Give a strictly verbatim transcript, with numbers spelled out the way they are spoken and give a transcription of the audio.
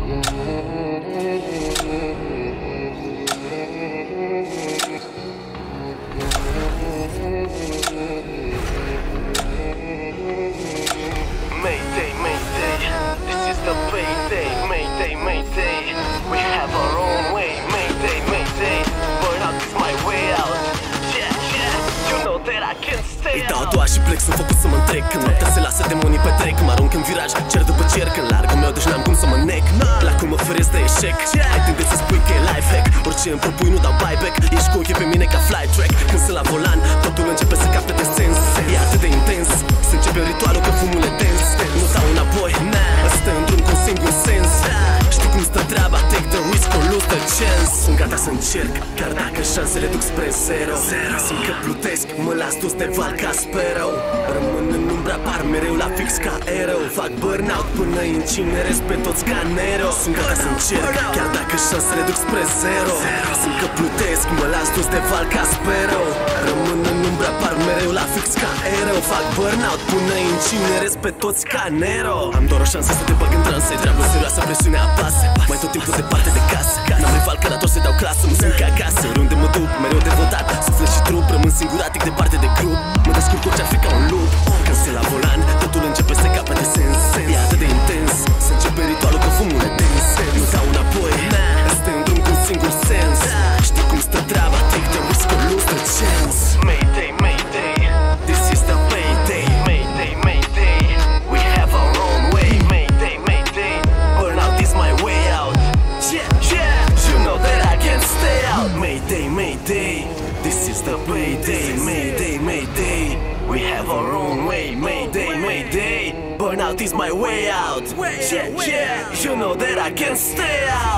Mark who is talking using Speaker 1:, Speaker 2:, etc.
Speaker 1: Mayday, mayday, this is the payday. Mayday, mayday, we have our own way. Mayday, mayday, burnout is my way out. Yeah, yeah, you know that I can't stay out.
Speaker 2: Îi dau doar și plec, sunt făcut să mă întrec. Când noaptea se lasă demonii pe trec, mă arunc în viraj, cer după cer când largul meu, deci n-am cum să mă nec. La cum mă feresc de eșec, ai tinde să spui că e life hack. Orice îmi propui nu dau buyback, ești cu ochii pe mine ca fly track. Când sunt la volan, totul începe să capete sens. E atât de intens, să începe ritualul că fumul e dens. Nu dau înapoi, ăsta e un drum cu un singur sens. Știi cum stă treaba, take the risk or lose the chance. Sunt gata să încerc, chiar dacă șansele duc spre zero. Simt că plutesc, mă las dus de val ca Sparrow. Rămân în umbra, par mereu la fix ca Arrow. Fac burnout până incinerez pe toți ca Nero. Sunt gata să încerc, chiar dacă șansele duc spre zero. Simt că plutesc, mă las dus de val ca Sparrow. Rămân în umbra, par mereu la fix ca Arrow. Fac burnout până incinerez pe toți ca Nero. Am doar o șansă să te bag în transe, treabă serioasă, presiunea apasă. Mai tot timpul departe de casă, n-am rival cărator să dau clasă. Mă simt ca acasă, oriunde mă duc, mereu devotat. Suflet și trup, rămân singuratic departe de grup. Mă descurc orice ar fi ca un lup. Când se la volan, totul începe să capete sens. E atât de intens, să începe ritualul că fumul e dens. Nu dau înapoi, ăsta e un drum cu un singur sens. Știi cum stă treaba, take the risk or lose the chance.
Speaker 1: Mayday, mayday, this is the payday. Mayday, mayday, we have our own way. Mayday, mayday, burnout is my way out. Yeah, yeah, you know that I can't stay out. Mayday, mayday, this is the payday. Mayday, mayday, we have our own way. Mayday, mayday, burnout is my way out. Yeah, yeah, you know that I can't stay out.